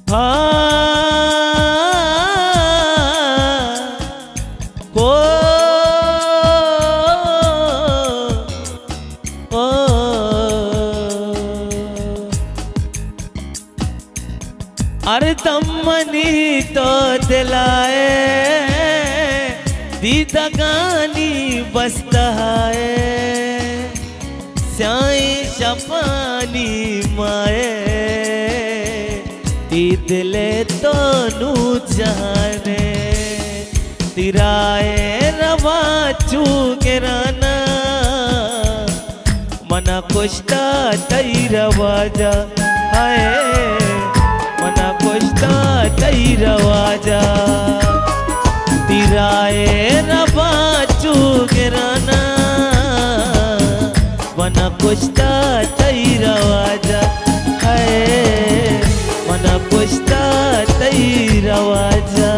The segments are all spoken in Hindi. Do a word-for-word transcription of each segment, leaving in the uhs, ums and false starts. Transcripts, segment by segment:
ओ ओ अरे तमनी तो दिलाए दीदा गानी बसताए स्याई शपानी माए दिले तो नू जाने तिराए रवा चूके राना मना कुश्ता तई रवाजा हाय मना कुश्ता तई रवाजा तिराए रवा चूके राना मना कुश्ता तई रवाजा हाय मना कुश्ता तई रवाजा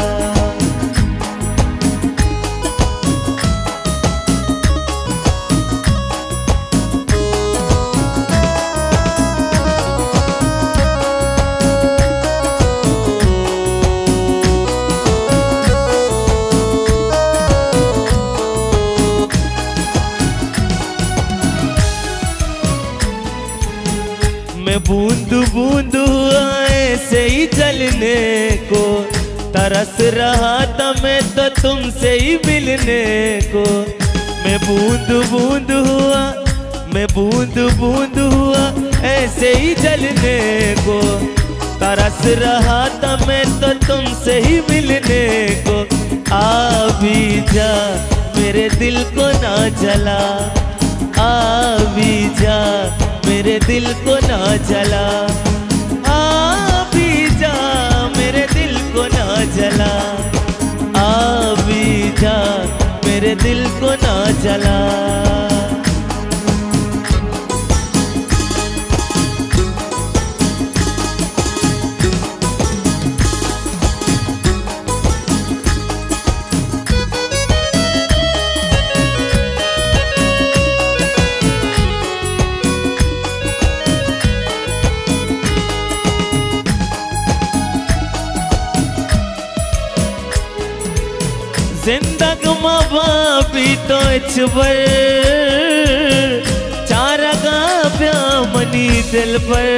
मैं बूंद बूंद ऐसे ही जलने को तरस रहा था मैं तो तुमसे ही मिलने को। मैं बूंद बूंद हुआ मैं बूंद बूंद हुआ ऐसे ही जलने को तरस रहा था मैं तो तुमसे ही मिलने को। आ भी जा मेरे दिल को ना जला आ भी जा मेरे दिल को ना जला आ भी जा मेरे दिल को ना जला आ भी जा मेरे दिल को ना जला। जिंदगी माँ-बापी तो इचबर चारगा प्यामनी दिल पर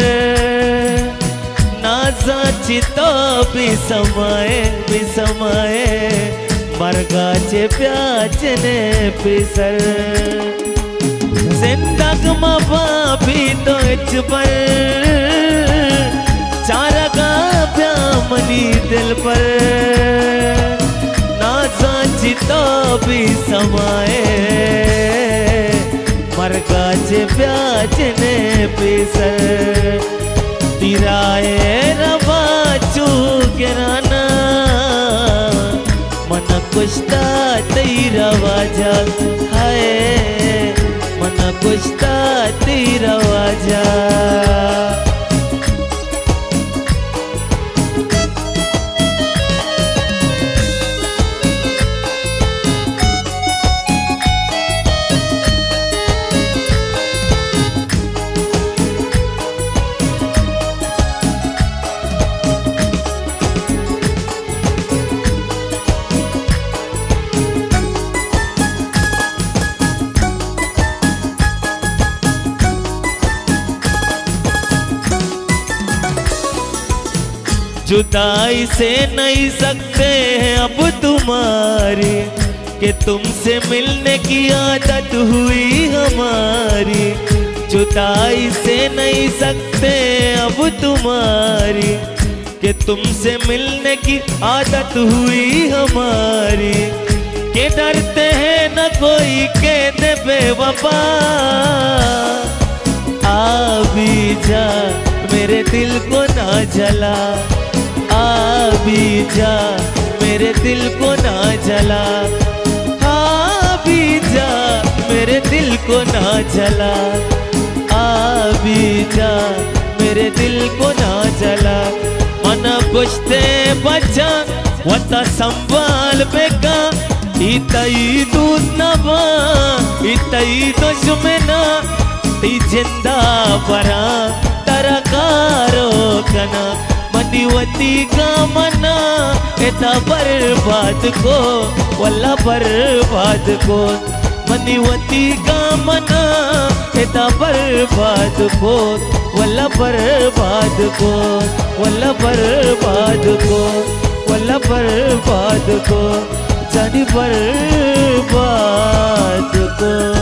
नाज़ाची तो भी समाए भी समाए मरगाचे प्याचने पिसर। जिंदगी माँ-बापी तो इचबर चारगा प्यामनी दिल पर तो भी समाए मरगाचे प्याचने पिसर। तिराए रवा चूके राना मन कुश्ता तई रवाजा हाय मन कुश्ता तई रवाजा। जुदाई से नहीं सकते हैं अब तुम्हारी कि तुमसे मिलने की आदत हुई हमारी। जुदाई से नहीं सकते अब तुम्हारी कि तुमसे मिलने की आदत हुई हमारी। के डरते हैं न कोई के दे बेवफा आ भी जा मेरे दिल को ना जला आ भी जा मेरे दिल को ना जला आ भी जा मेरे दिल को ना जला आ भी जा मेरे दिल को ना जला। मन पुछते बच्चा वता संभाल बेका इतई दूस नवा इतई दुश्मना ती जिंदा बरा तरकारो कना। मन मदीवती का मना एता बर्बाद को वल्ला बर्बाद को मदीवती का मना एता बर्बाद को वल्ला बर्बाद को वल्ला बर्बाद को वल्ला बर्बाद को जानी बर्बाद को।